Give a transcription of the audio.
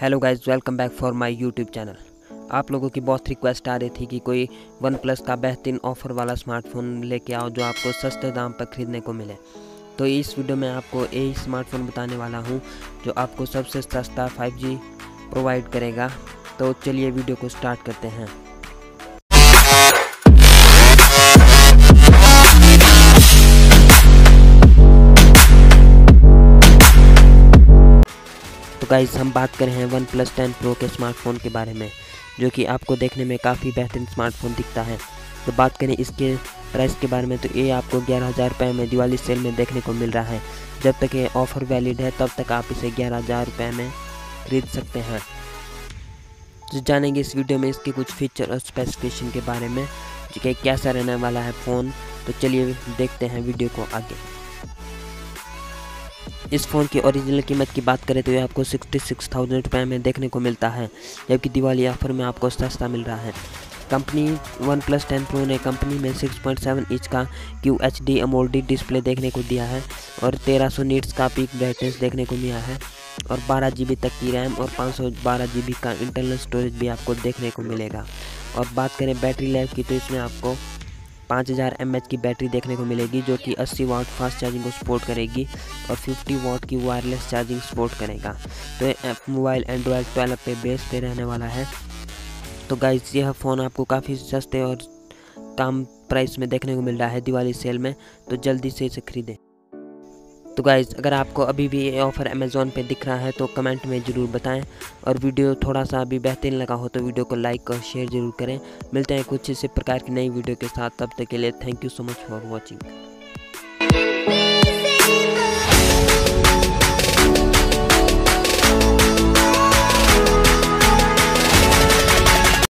Hello guys, welcome back for my YouTube channel. आप लोगों की बहुत रिक्वेस्ट आ रही थी कि कोई वन प्लस का बेहतरीन ऑफ़र वाला स्मार्टफ़ोन लेके आओ जो आपको सस्ते दाम पर ख़रीदने को मिले। तो इस वीडियो में आपको यही स्मार्टफ़ोन बताने वाला हूं जो आपको सबसे सस्ता 5G प्रोवाइड करेगा। तो चलिए वीडियो को स्टार्ट करते हैं। तो गाइस, हम बात कर रहे हैं वन प्लस 10 प्रो के स्मार्टफ़ोन के बारे में, जो कि आपको देखने में काफ़ी बेहतरीन स्मार्टफ़ोन दिखता है। तो बात करें इसके प्राइस के बारे में, तो ये आपको 11,000 रुपये में दिवाली सेल में देखने को मिल रहा है। जब तक ये ऑफ़र वैलिड है तब तक आप इसे 11,000 रुपये में खरीद सकते हैं। तो जानेंगे इस वीडियो में इसके कुछ फीचर और स्पेसिफिकेशन के बारे में कि कैसा रहने वाला है फ़ोन। तो चलिए देखते हैं वीडियो को आगे। इस फ़ोन की ओरिजिनल कीमत की बात करें तो ये आपको 66,000 रुपये में देखने को मिलता है, जबकि दिवाली ऑफर में आपको सस्ता मिल रहा है। कंपनी वन प्लस 10 प्रो ने कंपनी में 6.7 इंच का QHD AMOLED डिस्प्ले देखने को दिया है और 1300 नीट्स का पीक ब्राइटनेस देखने को मिला है और 12 GB तक की रैम और 512 GB का इंटरनल स्टोरेज भी आपको देखने को मिलेगा। और बात करें बैटरी लाइफ की, तो इसमें आपको 5000 mAh की बैटरी देखने को मिलेगी, जो कि 80 वाट फास्ट चार्जिंग को सपोर्ट करेगी और 50 वाट की वायरलेस चार्जिंग सपोर्ट करेगा। तो ये मोबाइल एंड्रॉयड 12 पे बेस पे रहने वाला है। तो गाइस, यह फ़ोन आपको काफ़ी सस्ते और कम प्राइस में देखने को मिल रहा है दिवाली सेल में, तो जल्दी से इसे खरीदें। तो गाइस, अगर आपको अभी भी ये ऑफ़र अमेज़ॉन पे दिख रहा है तो कमेंट में ज़रूर बताएं, और वीडियो थोड़ा सा अभी बेहतरीन लगा हो तो वीडियो को लाइक और शेयर ज़रूर करें। मिलते हैं कुछ इसी प्रकार की नई वीडियो के साथ, तब तक के लिए thank you so much for watching.